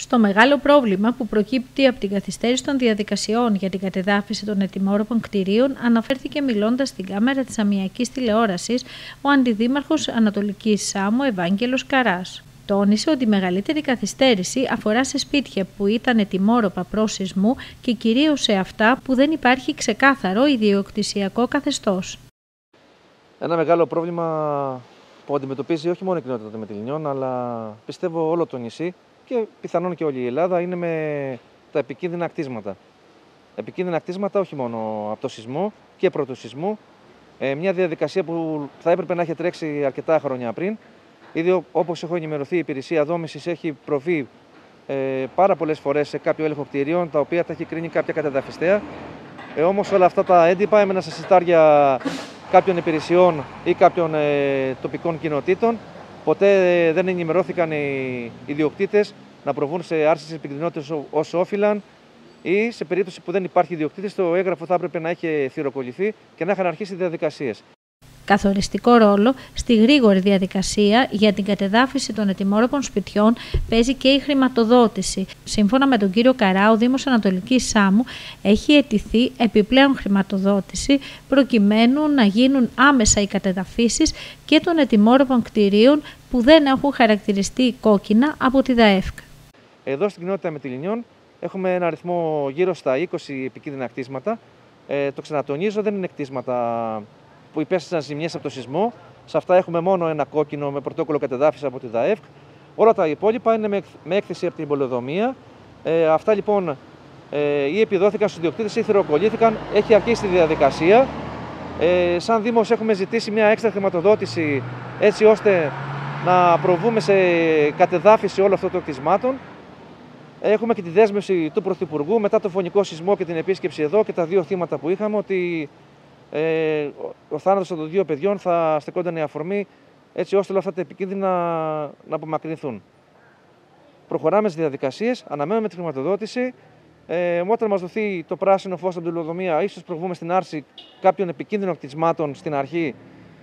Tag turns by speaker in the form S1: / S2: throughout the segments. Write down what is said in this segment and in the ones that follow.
S1: Στο μεγάλο πρόβλημα που προκύπτει από την καθυστέρηση των διαδικασιών για την κατεδάφιση των ετοιμόρροπων κτηρίων, αναφέρθηκε μιλώντας στην κάμερα της Αμμιακής Τηλεόρασης ο Αντιδήμαρχος Ανατολικής Σάμου Ευάγγελος Καράς. Τόνισε ότι η μεγαλύτερη καθυστέρηση αφορά σε σπίτια που ήταν ετοιμόρροπα προς σεισμού και κυρίως σε αυτά που δεν υπάρχει ξεκάθαρο ιδιοκτησιακό καθεστώς.
S2: Ένα μεγάλο πρόβλημα που αντιμετωπίζει όχι μόνο η κοινότητα των Μυτιληνιών, αλλά πιστεύω όλο το νησί και πιθανόν και όλη η Ελλάδα, είναι με τα επικίνδυνα κτίσματα. Επικίνδυνα κτίσματα όχι μόνο από το σεισμό και πρωτού σεισμού. Μια διαδικασία που θα έπρεπε να έχει τρέξει αρκετά χρόνια πριν. Ήδη, όπως έχω ενημερωθεί, η υπηρεσία δόμησης έχει προβεί πάρα πολλές φορές σε κάποιο έλεγχο κτηρίων, τα οποία τα έχει κρίνει κάποια κατεδαφιστέα. Όμως όλα αυτά τα έντυπα έμεναν στα συρτάρια κάποιων υπηρεσιών ή κάποιων τοπικών κοινοτήτων. Ποτέ δεν ενημερώθηκαν οι ιδιοκτήτες να προβούν σε άρση της επικινδυνότητας όσο όφυλαν, ή σε περίπτωση που δεν υπάρχει ιδιοκτήτης, το έγγραφο θα έπρεπε να έχει θυροκολληθεί και να είχαν αρχίσει διαδικασίες.
S1: Καθοριστικό ρόλο στη γρήγορη διαδικασία για την κατεδάφιση των ετοιμόρροπων σπιτιών παίζει και η χρηματοδότηση. Σύμφωνα με τον κύριο Καρά, ο Δήμος Ανατολικής Σάμου έχει αιτηθεί επιπλέον χρηματοδότηση προκειμένου να γίνουν άμεσα οι κατεδαφίσεις και των ετοιμόρροπων κτηρίων που δεν έχουν χαρακτηριστεί κόκκινα από τη ΔΑΕΦΚ.
S2: Εδώ στην κοινότητα Μυτιληνιών έχουμε ένα αριθμό γύρω στα 20 επικίνδυνα κτίσματα. Το ξανατονίζω, δεν είναι κτίσματα που υπέστησαν ζημιές από το σεισμό. Σε αυτά έχουμε μόνο ένα κόκκινο με πρωτόκολλο κατεδάφιση από τη ΔΑΕΦΚ. Όλα τα υπόλοιπα είναι με έκθεση από την πολεοδομία. Αυτά λοιπόν ή επιδόθηκαν στους ιδιοκτήτες ή θυροκολλήθηκαν. Έχει αρχίσει τη διαδικασία. Σαν Δήμος έχουμε ζητήσει μια έξτρα χρηματοδότηση έτσι ώστε να προβούμε σε κατεδάφιση όλων αυτών των κτισμάτων. Έχουμε και τη δέσμευση του Πρωθυπουργού μετά το φωνικό σεισμό και την επίσκεψη εδώ και τα δύο θύματα που είχαμε, ότι ο θάνατος των δύο παιδιών θα στεκόταν η αφορμή έτσι ώστε όλα αυτά τα επικίνδυνα να απομακρυνθούν. Προχωράμε στις διαδικασίες, αναμένουμε τη χρηματοδότηση. Όταν μας δοθεί το πράσινο φως από την πολεοδομία, ίσως προβούμε στην άρση κάποιων επικίνδυνων κτισμάτων στην αρχή,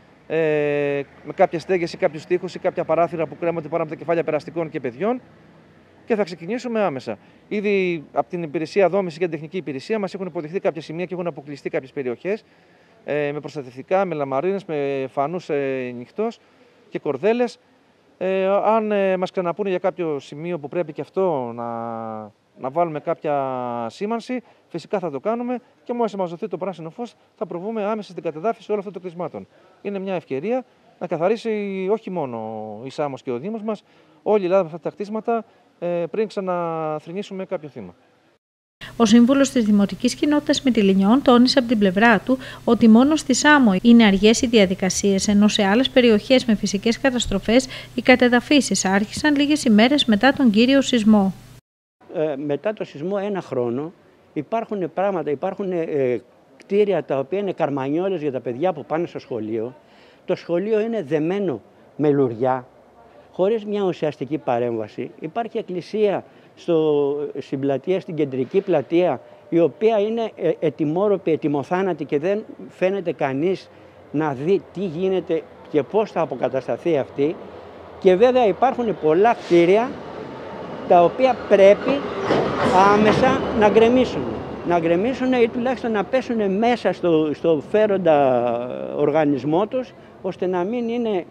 S2: με κάποιες στέγες ή κάποιους τοίχους ή κάποια παράθυρα που κρέμονται πάνω από τα κεφάλια περαστικών και παιδιών, και θα ξεκινήσουμε άμεσα. Ήδη από την υπηρεσία δόμηση και την τεχνική υπηρεσία μας έχουν υποδειχθεί κάποια σημεία και έχουν αποκλειστεί κάποιες περιοχές με προστατευτικά, με λαμαρίνες, με φανούς νυχτός και κορδέλες. Αν μας ξαναπούνε για κάποιο σημείο που πρέπει και αυτό να βάλουμε κάποια σήμανση, φυσικά θα το κάνουμε και μόλις μας δοθεί το πράσινο φως θα προβούμε άμεσα στην κατεδάφιση όλων αυτών των κτισμάτων. Είναι μια ευκαιρία να καθαρίσει όχι μόνο η Σάμος και ο Δήμος μας, όλη η Ελλάδα με αυτά τα κτίσματα πριν ξαναθρηνήσουμε κάποιο θύμα.
S1: Ο σύμβουλος της Δημοτικής Κοινότητας Μυτιληνιών τόνισε από την πλευρά του ότι μόνο στη Σάμο είναι αργές οι διαδικασίες, ενώ σε άλλες περιοχές με φυσικές καταστροφές οι κατεδαφίσεις άρχισαν λίγες ημέρες μετά τον κύριο σεισμό.
S3: Μετά το σεισμό ένα χρόνο υπάρχουν πράγματα, υπάρχουν κτίρια τα οποία είναι καρμανιόλες για τα παιδιά που πάνε στο σχολείο. Το σχολείο είναι δεμένο με λουριά, χωρίς μια ουσιαστική παρέμβαση. Υπάρχει εκκλησία στην πλατεία, στην κεντρική πλατεία, η οποία είναι ετοιμόρροπη, ετοιμοθάνατη και δεν φαίνεται κανείς να δει τι γίνεται και πώς θα αποκατασταθεί αυτή. Και βέβαια υπάρχουν πολλά κτίρια τα οποία πρέπει άμεσα να γκρεμίσουν. Να γκρεμίσουν ή τουλάχιστον να πέσουν μέσα στο φέροντα οργανισμό τους, ώστε να μην είναι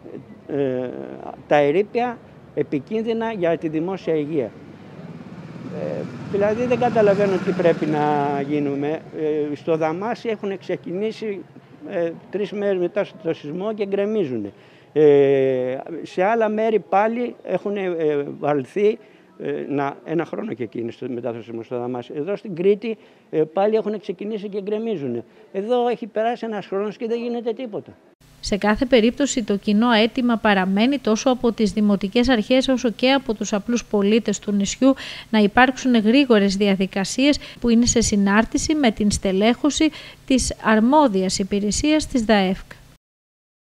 S3: τα ερείπια επικίνδυνα για τη δημόσια υγεία. Δηλαδή δεν καταλαβαίνω τι πρέπει να γίνουμε. Στο Δαμάσι έχουν ξεκινήσει 3 μέρες μετά το σεισμό και γκρεμίζουν. Σε άλλα μέρη πάλι έχουν βαλθεί ένα χρόνο και εκείνη μετά το σεισμό στο Δαμάσι. Εδώ στην Κρήτη πάλι έχουν ξεκινήσει και γκρεμίζουν. Εδώ έχει περάσει ένας χρόνος και δεν γίνεται τίποτα.
S1: Σε κάθε περίπτωση το κοινό αίτημα παραμένει τόσο από τις δημοτικές αρχές όσο και από τους απλούς πολίτες του νησιού να υπάρξουν γρήγορες διαδικασίες που είναι σε συνάρτηση με την στελέχωση της αρμόδιας υπηρεσίας της ΔΑΕΦΚ.